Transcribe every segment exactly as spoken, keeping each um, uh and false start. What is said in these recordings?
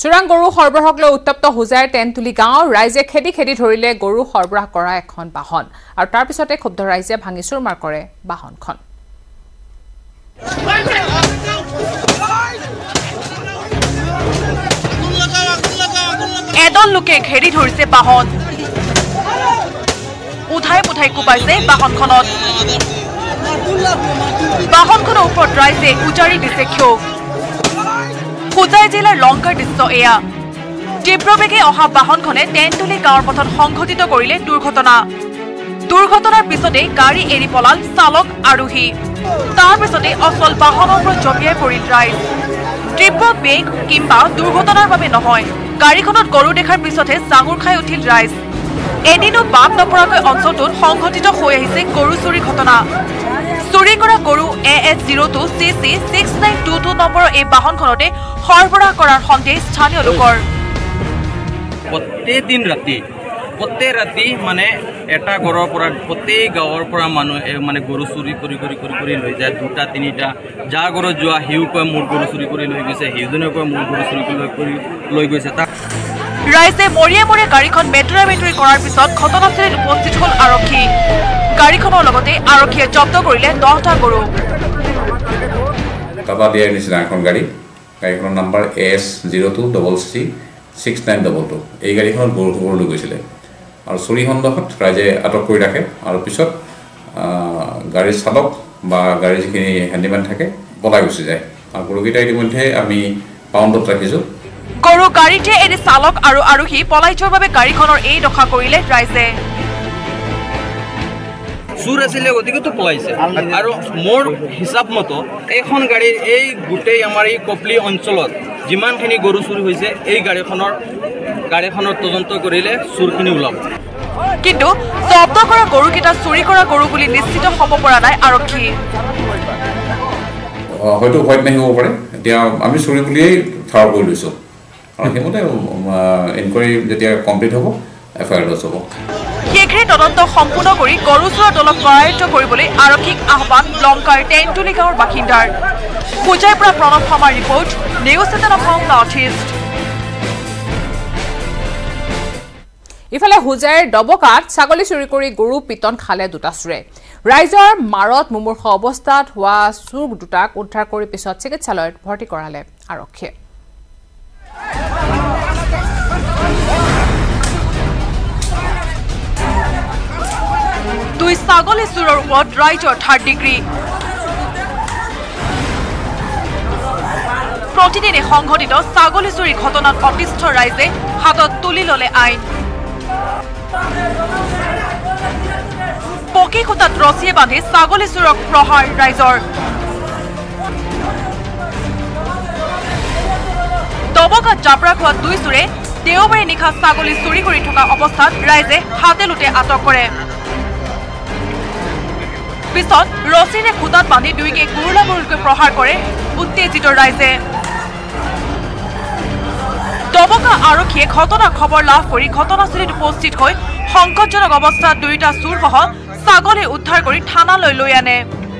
চোৰাং গৰু সৰবৰাহক লৈ উত্তপ্ত হোজাইৰ তেন্তুলি গাঁও ৰাইজে খেদি খেদি ধৰিলে গৰু সৰবৰাহ কৰা এখন বাহন আৰু তাৰ পিছতে ক্ষুব্ধ ৰাইজে ভাঙি চুৰমাৰ কৰে বাহনখন এদল লোকে ঘেৰি ধৰিছে বাহন উঠাই পুঠাই কোবাইছে বাহনখনত বাহনখনৰ ওপৰত ৰাইজে উজাৰি দিছে ক্ষোভ হোজাই জিলাৰ লংকাৰ দৃশ্য এয়া তীব্ৰবেগে অহা বাহনখনে তেন্তুলি গাঁৱৰ পথত সংঘটিত কৰিলে দুৰ্ঘটনা দুৰ্ঘটনাৰ পিছতে গাড়ী এৰি পলাল চালক আৰোহী তাৰ পিছতে অচল বাহনৰ ওপৰত জঁপিয়াই পৰিল ৰাইজ তীব্ৰ বেগ কিংবা দুৰ্ঘটনাৰ বাবে নহয় গাড়ীখনত গৰু দেখাৰ পিছতহে জাঙুৰ খাই উঠিল ৰাইজ এদিনো বাদ নপৰাকৈ অঞ্চলটোত সংঘটিত হৈ আহিছে গৰু চুৰি ঘটনা চুৰি কৰা গৰু A S zero' two C C six nine two two নম্বৰৰ এই বাহনখনতে সৰবৰাহ কৰাৰ সন্দেহ স্থানীয় লোকৰ প্ৰত্যেক দিন ৰাতি প্ৰত্যেক ৰাতি মানে এটা ঘৰৰ পৰা প্ৰত্যেক গাঁৱৰ পৰা মানুহ মানে গৰু চুৰি কৰি কৰি কৰি কৰি লৈ যায় দুটা তিনিটা যাৰ ঘৰত যোৱা সিও কয় মোৰ গৰু চুৰি কৰি লৈ গৈছে সিজনে কয় মোৰ গৰু চুৰি কৰি লৈ গৈছে তাক ৰাইজে মৰিয়ে মৰিয়ে গাড়ীখন মেটুৰা মেটুৰি কৰাৰ পিছত ঘটনাস্থলীত উপস্থিত হ'ল আৰক্ষী গাড়ীখনৰ লগতে আৰক্ষীয়ে জব্দ কৰিলে দহটা গৰু টাটা দিয়াৰ নিচিনা এখন গাড়ী গাড়ীখনৰ number S zero' two double C six nine double two এই গাড়ীখনত গৰু গৰু লৈ গৈছিলে আৰু চুৰি সন্দৰ্ভত ৰাইজে আটক কৰি ৰাখে আৰু পিছত গাড়ীৰ চালক বা গাড়ীৰ যিখিনি হেণ্ডিমেন থাকে পলাই গুচি যায় আৰু গৰুকেইটা ইতিমধ্যে আমি পাউণ্ডত ৰাখিছোঁ গৰু গাড়ীতে এৰি চালক আৰু আৰোহী পলাই যোৱাৰ বাবে গাড়ীখনৰ এই দখা কৰিলে ৰাইজে চুৰ আছিলে গতিকেতো পলাইছে আৰু মোৰ হিচাপ মতো এইখন গাড়ীৰ এই গোটেই আমাৰ এই কপলি অঞ্চলত যিমানখিনি গৰু চুৰি হৈছে এই গাড়ীখনৰ গাড়ীখনৰ তদন্ত কৰিলে চুৰখিনি ওলাব কিন্তু জব্দ কৰা গৰুকেইটা চুৰি কৰা গৰু বুলি নিশ্চিত হ'ব পৰা নাই আৰক্ষী হয়তো হোৱাইট নাহিব পাৰে এতিয়া আমি চুৰি বুলিয়েই ঠাৰ কৰি লৈছোঁ আৰু সেইমতে ইনকুৱাৰী যেতিয়া কমপ্লিট হ'ব এফ আই আৰ দৰ্জ হ'ব শীঘ্ৰে তদন্ত সম্পূৰ্ণ কৰি গৰু চোৰৰ দলক কৰায়ত্ব কৰিবলৈ আৰক্ষীক আহ্বান লংকাৰ তেন্তুলি গাঁৱৰ বাসিন্দাৰ হোজাইৰ পৰা প্ৰণৱ শৰ্মাৰ report News Eighteen Assam North East ইফালে হোজাইৰ ডবকাত ছাগলী চুৰি কৰি গৰু পিতন খালে দুটা চুৰে ৰাইজৰ মাৰত মুমূৰ্ষ অৱস্থাত হোৱা চুৰ দুটাক উদ্ধাৰ কৰি পিছত চিকিৎসালয়ত ভৰ্তি কৰালে আৰক্ষীয়ে দুই ছাগলী চুৰৰ ওপৰত ৰাইজৰ থাৰ্ড ডিগ্ৰী প্ৰতিদিনে সংঘটিত ছাগলী চুৰি ঘটনাত অতিষ্ঠ ৰাইজে হাতত তুলি ললে আইন পকী খুঁটাত ৰছীয়ে বান্ধি ছাগলী চুৰক প্ৰহাৰ ৰাইজৰ দবকাত জাবৰা খোৱা দুই চুৰে দেওবাৰে নিশা ছাগলী চুৰি কৰি থকা অৱস্থাত ৰাইজে হাতে লোটে আটক কৰে পিছত ৰছীৰে খুঁটাত বান্ধি দুয়োকে গুৰুলা গুৰুলকৈ প্ৰহাৰ কৰে উত্তেজিত ৰাইজে দবকা আৰক্ষীয়ে ঘটনাৰ খবৰ লাভ কৰি ঘটনাস্থলীত উপস্থিত হৈ সংকটজনক অৱস্থাত দুয়োটা চুৰসহ ছাগলী উদ্ধাৰ কৰি থানালৈ লৈ আনে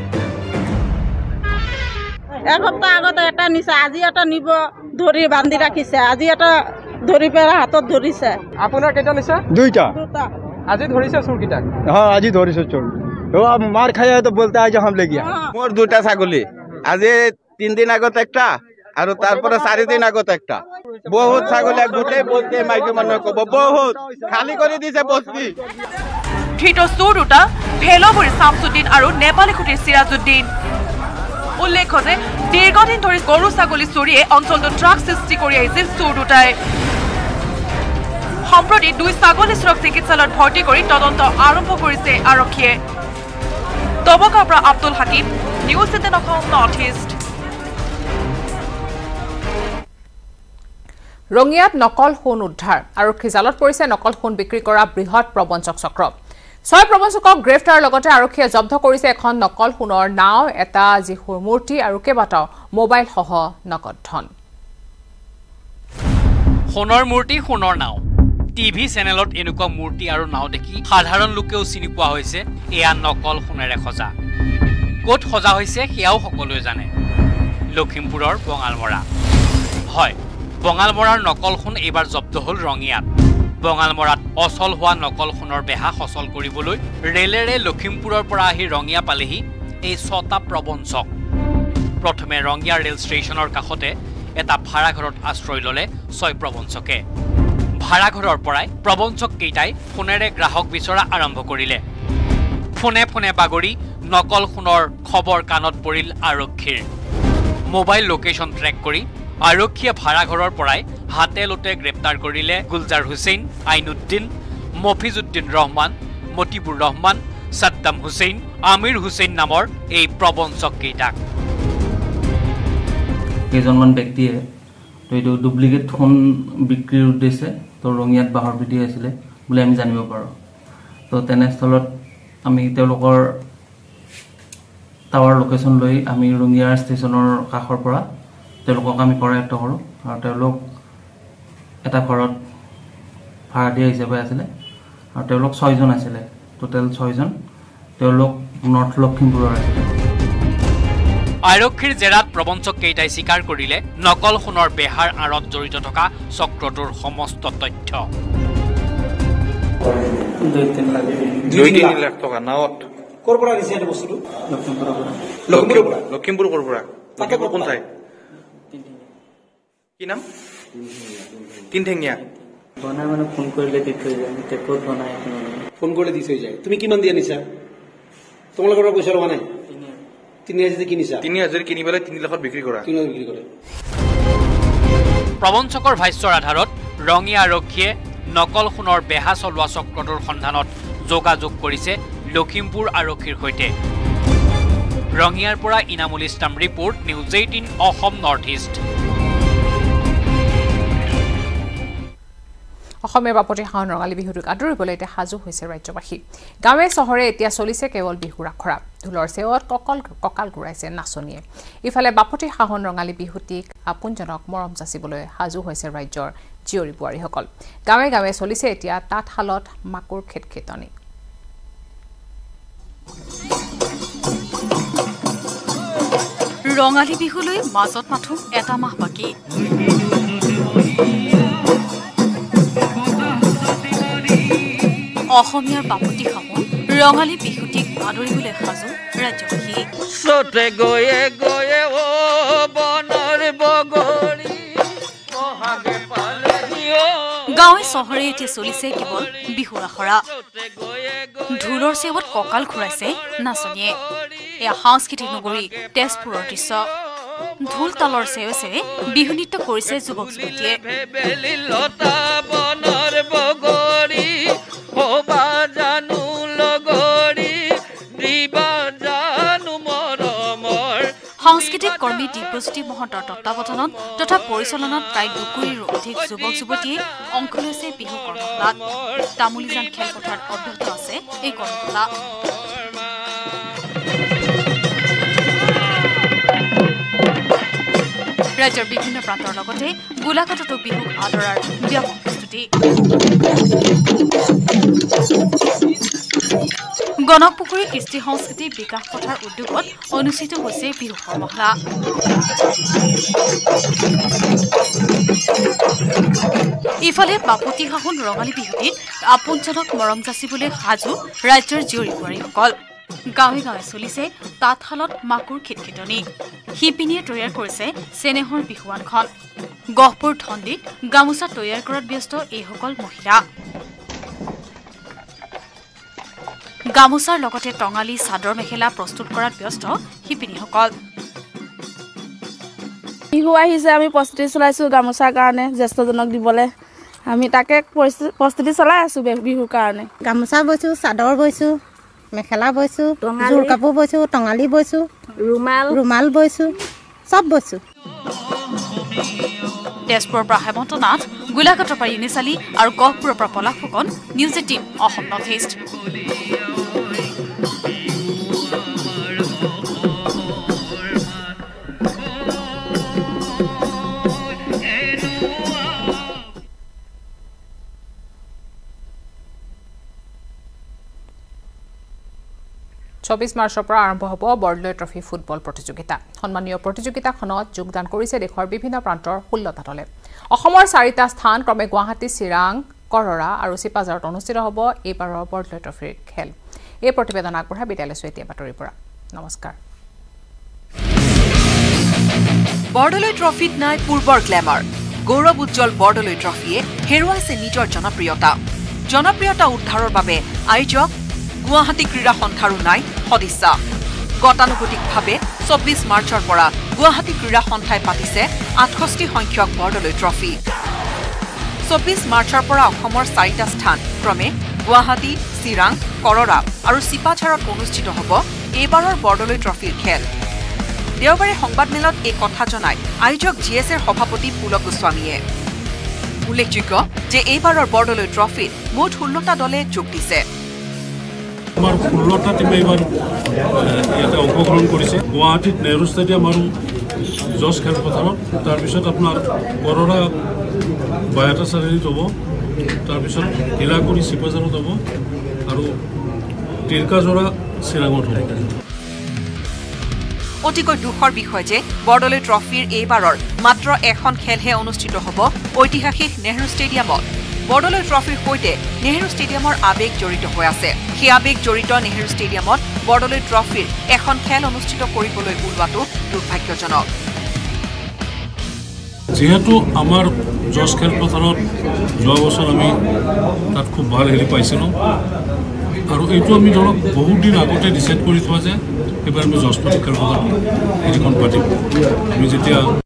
এসপ্তাহ আগতে এটা নিছে আজি এটা নিব ধৰি বান্ধি ৰাখিছে আজি এটা ধৰি পেলাই হাতত ধৰিছে আপোনাৰ কেইটা নিছে দুইটা আজি ধৰিছে চোৰ কিটাক হ্যাঁ আজি ধৰিছে চোৰ ও মার খায় তো বলতে আজ হাম লে গিয়া মোর দুটা ছাগলী আজি তিন দিন আগত একটা আর তারপরে চারি দিন আগত একটা বহুত ছাগলী গোটেই বস্তি মাইকী মানুহ কব বহুত খালি করে দিছে বস্তি ধৃত চোৰ দুটা ভেলবুৰী শামছুদ্দিন আৰু নেপালীখুটিৰ চিৰাজুদ্দিন উল্লেখ্য যে দীৰ্ঘদিন ধৰি গৰু ছাগলী চুৰিয়ে অঞ্চলটোত ট্ৰাক সৃষ্টি কৰি আহিছিল চোৰ দুটাই সম্প্ৰতি দুই ছাগলী চোৰক চিকিৎসালয়ত ভৰ্তি কৰি তদন্ত আৰম্ভ কৰিছে আৰক্ষীয়ে দবকাৰ পৰা Abdul Hakim News Eighteen Assam North East ৰঙিয়াত নকল সোণ উদ্ধাৰ আৰক্ষী জালত পৰিছে নকল সোণ বিক্ৰী কৰা বৃহৎ প্ৰবঞ্চক চক্ৰ ছয় প্ৰবঞ্চকক গ্ৰেফতাৰ লগতে আৰক্ষীয়ে জব্দ কৰিছে এখন নকল সোণৰ নাও এটা জিহুৰ মূৰ্তি আৰু কেইবাটাও মোবাইল সহ নগদ ধন সোণৰ মূৰ্তি সোণৰ নাও টিভি চেনেলত এনেকুৱা মূৰ্তি আৰু নাও দেখি সাধাৰণ লোকেও চিনি পোৱা হৈছে এয়া নকল সোণেৰে সজা ক'ত সজা হৈছে সেয়াও সকলোৱে জানে লখিমপুৰৰ বঙালমৰা হয় বঙালমৰাৰ নকল সোণ এইবাৰ জব্দ হ'ল ৰঙিয়াত বঙালমৰাত অচল হোৱা নকল সোণৰ বেহা সচল কৰিবলৈ ৰেলেৰে লখিমপুৰৰ পৰা আহি ৰঙিয়া পালেহি এই ছটা প্ৰবঞ্চক প্ৰথমে ৰঙিয়া ৰেল ষ্টেচনৰ কাষতে এটা ভাড়াঘৰত আশ্ৰয় ললে ছয় প্ৰবঞ্চকে ভাড়াঘৰৰ পৰাই প্ৰবঞ্চক কেইটাই ফোনেৰে গ্ৰাহক বিচৰা আৰম্ভ কৰিলে ফোনে ফোনে বাগৰি নকল সোণৰ খবৰ কাণত পৰিল আৰক্ষীৰ মোবাইল লোকেশন ট্ৰেক কৰি আৰক্ষীয়ে ভাড়াঘৰৰ পৰাই হাতে লোটে গ্ৰেপ্তাৰ কৰিলে গুলজাৰ হুছেইন আইনুদ্দিন মফিজুদ্দিন ৰহমান মতিবুৰ ৰহমান সাদ্দাম হুছেইন আমিৰ হুছেইন নামৰ এই প্ৰবঞ্চক কেইটাক কেইজনমান ব্যক্তিয়ে তো এইটো ডুপ্লিকেট সোণ বিক্ৰীৰ উদ্দেশ্যে তো ৰঙিয়াত বাহৰ পিটি আছিলে বুলি আমি জানিব পাৰোঁ তো তেনেস্থলত আমি তেওঁলোকৰ টাৱাৰ লোকেশন লৈ আমি ৰঙিয়া ষ্টেচনৰ কাষৰ পৰা তেওঁলোকক আমি কৰায়ত্ব কৰোঁ আৰু তেওঁলোক এটা ঘৰত ভাড়া দিয়া হিচাপে আছিলে আৰু তেওঁলোক ছয়জন আছিলে টোটেল ছয়জন তেওঁলোক নৰ্থ লখিমপুৰৰ আছিলে আৰক্ষীৰ জেৰাত প্ৰবঞ্চক কেইটাই স্বীকাৰ কৰিলে নকল সোণৰ বেহাৰ আঁৰত জড়িত থকা চক্ৰটোৰ সমস্ত তথ্য দুই তিনি লাখ টকা নাৱত ক'ৰ পৰা দিছে এইটো বস্তুটো লখিমপুৰৰ পৰা লখিমপুৰ ক'ৰ পৰা লখিমপুৰ কোন ঠাই কি নাম তিনঠেঙীয়া বনাই মানে ফোন কৰিলে দি থৈ যায় টেপত বনাই ফোন কৰিলে দি থৈ যায় তুমি কিমান দিয়া নিছা তোমালোকৰ পৰা পইচা লোৱা নাই তিনি হাজাৰ কিনিছা তিনি হাজাৰ কিনি পেলাই তিনি লাখত বিক্ৰী কৰা তিনি লাখ বিক্ৰী কৰে প্ৰবঞ্চকৰ ভাষ্যৰ আধাৰত ৰঙিয়া আৰক্ষীয়ে নকল সোণৰ বেহা চলোৱা চক্ৰটোৰ সন্ধানত যোগাযোগ কৰিছে লখিমপুৰ আৰক্ষীৰ সৈতে ৰঙিয়াৰ পৰা Inamul Islam report News Eighteen Assam North East অসমীয়া বাপতি সাহন ৰঙালী বিহুটোক আদৰিবলৈ এতিয়া সাজু হৈছে ৰাজ্যবাসী গাঁৱে চহৰে এতিয়া চলিছে কেৱল বিহুৰ আখৰা ঢোলৰ চেৱত ককল ককাল ঘূৰাইছে নাচনীয়ে ইফালে বাপতি সাহন ৰঙালী বিহুটিক আপোনজনক মৰম যাচিবলৈ সাজু হৈছে ৰাজ্যৰ জীয়ৰী বোৱাৰীসকল গাঁৱে গাঁৱে চলিছে এতিয়া তাঁতশালত মাকুৰ খেটখেটনি ৰঙালী বিহুলৈ মাজত মাথো এটা মাহ বাকী অসমীয়াৰ বাপতি সাহোন ৰঙালী বিহুটিক আদৰিবলৈ সাজু ৰাজ্যবাসী সতে গয়ে গয়ে ও বনৰ বগৰী মহাগে পালে গাঁৱে চহৰে এতিয়া চলিছে কেৱল বিহুৰ আখৰা ঢোলৰ চেৱত কঁকাল ঘূৰাইছে নাচনীয়ে এয়া সাংস্কৃতিক নগৰী তেজপুৰৰ দৃশ্য ঢোল তালৰ চেৱে চেৱে বিহু নৃত্য কৰিছে যুৱক যুৱতীয়ে সাংস্কৃতিক কৰ্মী দিব্যজ্যোতি মহন্তৰ তত্বাৱধানত তথা পৰিচালনাত প্ৰায় দুকুৰিৰো অধিক যুৱক যুৱতীয়ে অংশ লৈছে বিহু কৰ্মশালাত তামুলীজান খেলপথাৰত অব্যাহত আছে এই কৰ্মশালা ৰাজ্যৰ বিভিন্ন প্ৰান্তৰ লগতে গোলাঘাটতো বিহুক আদৰাৰ ব্যাপক প্ৰস্তুতি গণকপুখুৰী কৃষ্টি সংস্কৃতি বিকাশ পথাৰ উদ্যোগত অনুষ্ঠিত হৈছে বিহু কৰ্মশালা ইফালে বাপতি সাহোন ৰঙালী বিহুটিত আপোনজনক মৰম যাচিবলৈ সাজু ৰাজ্যৰ জীয়ৰী বোৱাৰীসকল গাঁৱে গাঁৱে চলিছে তাঁতশালত মাকুৰ খিটখিটনি শিপিনীয়ে তৈয়াৰ কৰিছে চেনেহৰ বিহুৱানখন গহপুৰ ধন্দিত গামোচা তৈয়াৰ কৰাত ব্যস্ত এইসকল মহিলা গামোচাৰ লগতে টঙালী চাদৰ মেখেলা প্ৰস্তুত কৰাত ব্যস্ত শিপিনীসকল বিহু আহিছে আমি প্ৰস্তুতি চলাইছো গামোচাৰ কাৰণে জ্যেষ্ঠজনক দিবলৈ আমি তাকে প্ৰস্তুতি চলাই আছো বিহুৰ কাৰণে গামোচা বৈছো চাদৰ বৈছো মেখেলা বৈছো জোৰ কাপোৰ বৈছো টঙালী বৈছো ৰুমাল ৰুমাল বৈছো সব বৈছো তেজপুৰৰ পৰা হেমন্ত নাথ গোলাঘাটৰ পৰা ইউনিচালি আৰু গহপুৰৰ পৰা Palash Phukan News Eighteen Assam North East চৌবিশ মাৰ্চৰ পৰা আৰম্ভ হ'ব বৰদলৈ ট্ৰফি ফুটবল প্ৰতিযোগিতা সন্মানীয় প্ৰতিযোগিতাখনত যোগদান কৰিছে দেশৰ বিভিন্ন প্ৰান্তৰ ষোল্লটা দলে অসমৰ চাৰিটা স্থান ক্ৰমে গুৱাহাটী চিৰাং কৰৰা আৰু চিপাঝাৰত অনুষ্ঠিত হ'ব এইবাৰৰ বৰদলৈ ট্ৰফিৰ খেল এই প্ৰতিবেদন আগবঢ়াই বিদ্যালয় এতিয়া বাতৰিৰ পৰা নমস্কাৰ বৰদলৈ ট্ৰফিত নাই পূৰ্বৰ গ্লেমাৰ গৌৰৱ উজ্জ্বল বৰদলৈ ট্ৰফিয়ে হেৰুৱাইছে নিজৰ জনপ্ৰিয়তা জনপ্ৰিয়তা উদ্ধাৰৰ বাবে আয়োজক গুৱাহাটী ক্ৰীড়া সন্থাৰো নাই সদিচ্ছা গতানুগতিকভাৱে চৌব্বিছ মাৰ্চৰ পৰা গুৱাহাটী ক্ৰীড়া সন্থাই পাতিছে আঠষষ্ঠি সংখ্যক বৰদলৈ ট্ৰফি চৌব্বিছ মাৰ্চৰ পৰা অসমৰ চাৰিটা স্থান ক্ৰমে গুৱাহাটী চিৰাং কৰৰা আৰু চিপাঝাৰত অনুষ্ঠিত হ'ব এইবাৰৰ বৰদলৈ ট্ৰফিৰ খেল দেওবাৰে সংবাদমেলত এই কথা জনাই আয়োজক জি এছ এৰ সভাপতি পুলক গোস্বামীয়ে উল্লেখযোগ্য যে এইবাৰৰ বৰদলৈ ট্ৰফিত মুঠ ষোল্লটা দলে যোগ দিছে আমাৰ ষোল্লটা টিমে এইবাৰ ইয়াতে অংশগ্ৰহণ কৰিছে গুৱাহাটীত নেহৰু ষ্টেডিয়াম আৰু জজ খেলপথাৰত তাৰপিছত আপোনাৰ কৰৰা বায়তা চাৰিআলিত হ'ব তাৰপিছত হিলাকুৰি চিপাঝাৰত হ'ব আৰু তিৰকাজোৰা চিৰাঙত হ'ব অতিকৈ দুখৰ বিষয় যে বৰদলৈ ট্ৰফিৰ এইবাৰৰ মাত্ৰ এখন খেলহে অনুষ্ঠিত হ'ব ঐতিহাসিক নেহৰু ষ্টেডিয়ামত বৰদলৈ ট্ৰফিৰ সৈতে নেহৰু ষ্টেডিয়ামৰ আবেগ জড়িত হৈ আছে সেই আবেগ জড়িত নেহৰু ষ্টেডিয়ামত বৰদলৈ ট্ৰফিৰ এখন খেল অনুষ্ঠিত কৰিবলৈ ওলোৱাটো দুৰ্ভাগ্যজনক যিহেতু আমাৰ জজ খেলপথাৰত যোৱা বছৰ আমি তাত খুব ভাল হেৰি পাইছিলোঁ আৰু এইটো আমি ধৰক বহুত দিন আগতে ডিচাইড কৰি থোৱা যে এইবাৰ আমি জজপতি খেলপথাৰত হেৰিখন পাতিম আমি যেতিয়া